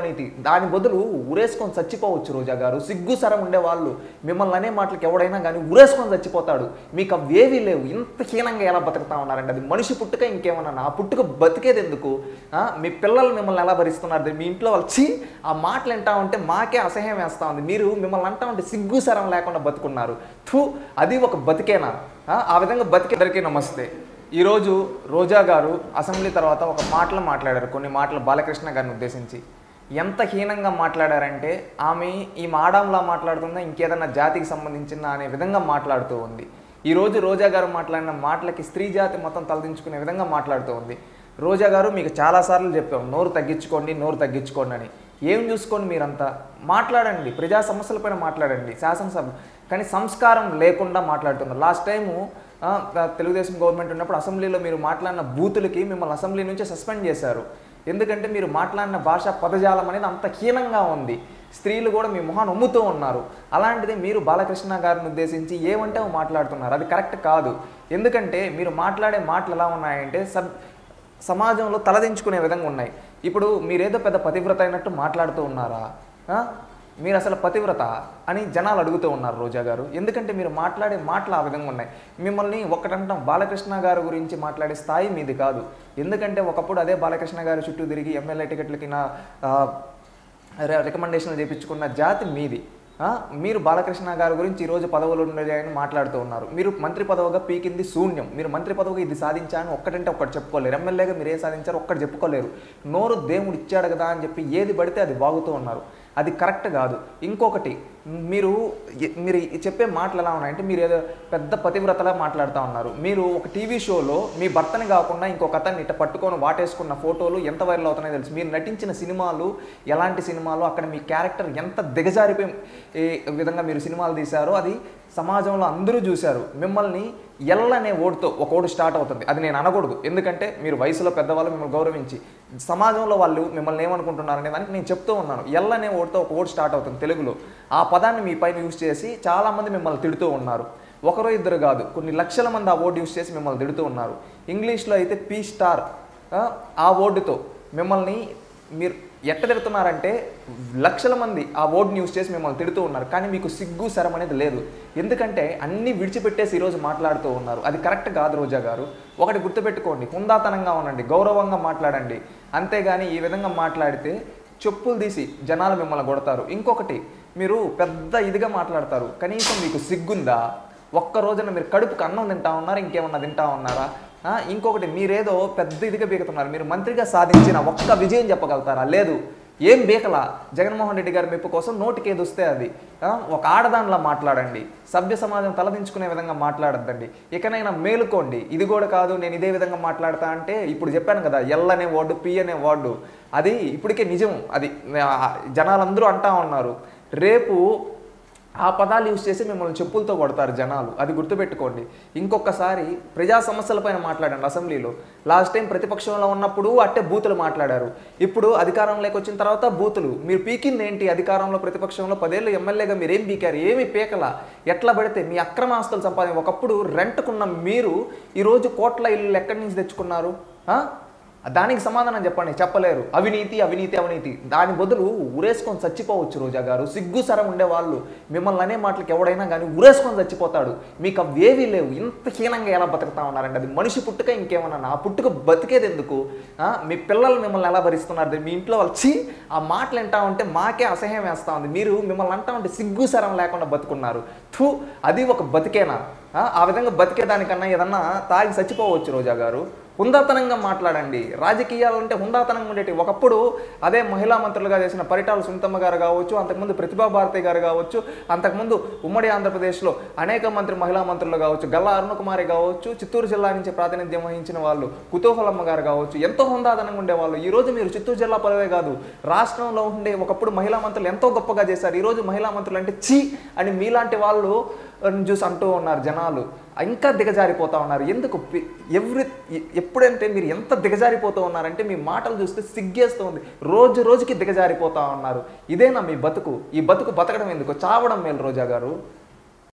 అవినీతి దాని బదులు ఉరేసుకొని చచ్చిపోవచ్చు రోజా గారు. సిగ్గు సరం ఉండేవాళ్ళు మిమ్మల్ని అనే మాటలకు ఎవడైనా కానీ ఉరేసుకొని చచ్చిపోతాడు. మీకు అవేవీ లేవు. ఇంత హీనంగా ఎలా బతుకుతా ఉన్నారండి? అది మనిషి పుట్టుక ఇంకేమన్నా? ఆ పుట్టుక బతికేది ఎందుకు? మీ పిల్లలు మిమ్మల్ని ఎలా భరిస్తున్నారు? మీ ఇంట్లో వాళ్ళు ఆ మాటలు వింటా ఉంటే మాకే అసహ్యం వేస్తూ ఉంది. మీరు మిమ్మల్ని అంటా ఉంటే సిగ్గు సరం లేకుండా బతుకున్నారు. అది ఒక బతికేనా? ఆ విధంగా బతికేదరికీ నమస్తే. ఈరోజు రోజా గారు అసెంబ్లీ తర్వాత ఒక మాటలు మాట్లాడారు, కొన్ని మాటలు బాలకృష్ణ గారిని ఉద్దేశించి. ఎంత హీనంగా మాట్లాడారంటే ఆమె ఈ మాడంలా మాట్లాడుతుందా ఇంకేదన్నా జాతికి సంబంధించిందా అనే విధంగా మాట్లాడుతూ ఉంది. ఈరోజు రోజా గారు మాట్లాడిన మాటలకి స్త్రీ జాతి మొత్తం తలదించుకునే విధంగా మాట్లాడుతూ ఉంది. రోజా గారు మీకు చాలాసార్లు చెప్పాం నోరు తగ్గించుకోండి అని. ఏం చూసుకొని మీరంతా మాట్లాడండి, ప్రజా సమస్యలపైన మాట్లాడండి శాసనసభ. కానీ సంస్కారం లేకుండా మాట్లాడుతున్నారు. లాస్ట్ టైము తెలుగుదేశం గవర్నమెంట్ ఉన్నప్పుడు అసెంబ్లీలో మీరు మాట్లాడిన బూతులకి మిమ్మల్ని అసెంబ్లీ నుంచి సస్పెండ్ చేశారు. ఎందుకంటే మీరు మాట్లాడిన భాషా పదజాలం అనేది అంత హీనంగా ఉంది. స్త్రీలు కూడా మీ మొహాన్ని అమ్ముతూ ఉన్నారు. అలాంటిది మీరు బాలకృష్ణ గారిని ఉద్దేశించి ఏమంటే మాట్లాడుతున్నారు. అది కరెక్ట్ కాదు. ఎందుకంటే మీరు మాట్లాడే మాటలు ఎలా ఉన్నాయంటే సమాజంలో తలదించుకునే విధంగా ఉన్నాయి. ఇప్పుడు మీరేదో పెద్ద పతివ్రత అయినట్టు మాట్లాడుతూ ఉన్నారా? మీరు అసలు పతివ్రత అని జనాలు అడుగుతూ ఉన్నారు రోజా గారు. ఎందుకంటే మీరు మాట్లాడే మాటలు ఆ విధంగా ఉన్నాయి. మిమ్మల్ని ఒక్కటంటాం, బాలకృష్ణ గారి గురించి మాట్లాడే స్థాయి మీది కాదు. ఎందుకంటే ఒకప్పుడు అదే బాలకృష్ణ గారి చుట్టూ తిరిగి ఎమ్మెల్యే టికెట్లకి రికమెండేషన్లు చేయించుకున్న జాతి మీది. మీరు బాలకృష్ణ గారి గురించి ఈరోజు పదవులు ఉండేదని మాట్లాడుతూ ఉన్నారు. మీరు మంత్రి పదవిగా పీకింది శూన్యం. మీరు మంత్రి పదవిగా ఇది సాధించాలని ఒక్కటంటే ఒక్కటి చెప్పుకోలేరు. ఎమ్మెల్యేగా మీరు ఏం సాధించారో ఒక్కటి చెప్పుకోలేరు. నోరు దేవుడు ఇచ్చాడు కదా అని చెప్పి ఏది పడితే అది వాగుతూ ఉన్నారు. అది కరెక్ట్ కాదు. ఇంకొకటి, మీరు చెప్పే మాటలు ఎలా ఉన్నాయంటే మీరు ఏదో పెద్ద పతివ్రతలా మాట్లాడుతూ ఉన్నారు. మీరు ఒక టీవీ షోలో మీ భర్తని కాకుండా ఇంకొక అతన్ని ఇట్ట పట్టుకొని వాటేసుకున్న ఫోటోలు ఎంత వైరల్ అవుతున్నాయో తెలుసు. మీరు నటించిన సినిమాలు ఎలాంటి సినిమాలు, అక్కడ మీ క్యారెక్టర్ ఎంత దిగజారిపోయి విధంగా మీరు సినిమాలు తీశారో అది సమాజంలో అందరూ చూశారు. మిమ్మల్ని అనే ఓటుతో ఒక ఓటు స్టార్ట్ అవుతుంది. అది నేను అనకూడదు, ఎందుకంటే మీరు వయసులో పెద్దవాళ్ళు మిమ్మల్ని గౌరవించి సమాజంలో వాళ్ళు మిమ్మల్ని ఏమనుకుంటున్నారనే దానికి నేను చెప్తూ ఉన్నాను. అనే ఓటుతో ఒక ఓటు స్టార్ట్ అవుతుంది తెలుగులో. ఆ పదాన్ని మీ పైన యూజ్ చేసి చాలామంది మిమ్మల్ని తిడుతూ ఉన్నారు. ఒకరో ఇద్దరు కాదు, కొన్ని లక్షల మంది ఆ ఓటు యూజ్ చేసి మిమ్మల్ని తిడుతూ ఉన్నారు. ఇంగ్లీష్లో అయితే పీ స్టార్ ఆ ఓటుతో మిమ్మల్ని మీరు ఎట్ట తిడుతున్నారంటే లక్షల మంది ఆ ఓటుని యూజ్ చేసి మిమ్మల్ని తిడుతూ ఉన్నారు. కానీ మీకు సిగ్గు శరం అనేది లేదు. ఎందుకంటే అన్నీ విడిచిపెట్టేసి ఈరోజు మాట్లాడుతూ ఉన్నారు. అది కరెక్ట్ కాదు రోజా గారు. ఒకటి గుర్తుపెట్టుకోండి, హుందాతనంగా ఉండండి, గౌరవంగా మాట్లాడండి. అంతేగాని ఈ విధంగా మాట్లాడితే చెప్పులు తీసి జనాలు మిమ్మల్ని కొడతారు. ఇంకొకటి, మీరు పెద్ద ఇదిగా మాట్లాడతారు, కనీసం మీకు సిగ్గుందా? ఒక్క రోజున మీరు కడుపుకు అన్నం తింటా ఉన్నారా, ఇంకేమన్నా తింటా ఉన్నారా? ఇంకొకటి, మీరేదో పెద్ద ఇదిగా బీకుతున్నారు. మీరు మంత్రిగా సాధించిన ఒక్క విజయం చెప్పగలుగుతారా? లేదు, ఏం బీకలా. జగన్మోహన్ రెడ్డి గారి మెప్పు కోసం నోటికి ఏది వస్తే అది. ఒక ఆడదానిలా మాట్లాడండి, సభ్య సమాజం తలదించుకునే విధంగా మాట్లాడద్దండి. ఇకనైనా మేలుకోండి. ఇది కూడా కాదు నేను ఇదే విధంగా మాట్లాడతా అంటే, ఇప్పుడు చెప్పాను కదా అనే వర్డు, పి అనే వర్డు, అది ఇప్పటికే నిజం. అది జనాలందరూ అంటా ఉన్నారు. రేపు ఆ పదాలు యూజ్ చేసి మిమ్మల్ని చెప్పులతో కొడతారు జనాలు. అది గుర్తుపెట్టుకోండి. ఇంకొకసారి ప్రజా సమస్యలపైన మాట్లాడండి అసెంబ్లీలో. లాస్ట్ టైం ప్రతిపక్షంలో ఉన్నప్పుడు అట్టే బూతులు మాట్లాడారు. ఇప్పుడు అధికారంలోకి వచ్చిన తర్వాత బూతులు. మీరు పీకింది ఏంటి? అధికారంలో ప్రతిపక్షంలో 10 ఏళ్ళు ఎమ్మెల్యేగా మీరేం పీకారు? ఏమి పీకలా. ఎట్లా పడితే మీ అక్రమ ఆస్తులు సంపాదించి ఒకప్పుడు రెంట్కున్న మీరు ఈరోజు కోట్ల ఇల్లు ఎక్కడి నుంచి తెచ్చుకున్నారు? దానికి సమాధానం చెప్పండి. చెప్పలేరు. అవినీతి అవినీతి అవినీతి. దాని బదులు ఉరేసుకొని చచ్చిపోవచ్చు రోజా గారు. సిగ్గు సరం ఉండేవాళ్ళు మిమ్మల్ని అనే మాటలకు ఎవడైనా కానీ ఉరేసుకొని చచ్చిపోతాడు. మీకు అవేవీ లేవు. ఇంత హీనంగా ఎలా బతుకుతా ఉన్నారంటే అది మనిషి పుట్టుక ఇంకేమన్నా? ఆ పుట్టుక బతికేది ఎందుకు? మీ పిల్లలు మిమ్మల్ని ఎలా భరిస్తున్నారు? మీ ఇంట్లో వాళ్ళు ఆ మాటలు వింటా ఉంటే మాకే అసహ్యం వేస్తూ ఉంది. మీరు మిమ్మల్ని అంటా ఉంటే సిగ్గు సరం లేకుండా బతుకున్నారు. అది ఒక బతికేనా? ఆ విధంగా బతికేదానికన్నా ఏదన్నా తాగి చచ్చిపోవచ్చు రోజా గారు. హుందాతనంగా మాట్లాడండి. రాజకీయాలు అంటే హుందాతనంగా ఉండేటి. ఒకప్పుడు అదే మహిళా మంత్రులుగా చేసిన పరిటాల సునీతమ్మ గారు కావచ్చు, అంతకుముందు ప్రతిభా భారతి గారు కావచ్చు, అంతకుముందు ఉమ్మడి ఆంధ్రప్రదేశ్లో అనేక మహిళా మంత్రులు కావచ్చు, గల్లా అరుణకుమారి కావచ్చు, చిత్తూరు జిల్లా నుంచి ప్రాతినిధ్యం వహించిన వాళ్ళు కుతూహలమ్మ గారు కావచ్చు, ఎంతో హుందాతనంగా ఉండేవాళ్ళు. ఈరోజు మీరు చిత్తూరు జిల్లా పదవే కాదు, రాష్ట్రంలో ఉండే ఒకప్పుడు మహిళా మంత్రులు ఎంతో గొప్పగా చేశారు. ఈరోజు మహిళా మంత్రులు అంటే అని మీలాంటి వాళ్ళు చూసి అంటూ ఉన్నారు జనాలు. ఇంకా దిగజారిపోతూ ఉన్నారు. ఎందుకు? ఎప్పుడంటే మీరు ఎంత దిగజారిపోతూ ఉన్నారంటే మీ మాటలు చూస్తే సిగ్గేస్తుంది. రోజు రోజుకి దిగజారిపోతూ ఉన్నారు. ఇదేనా మీ బతుకు? ఈ బతుకు బతకడం ఎందుకు? చావడం మేలు రోజా గారు.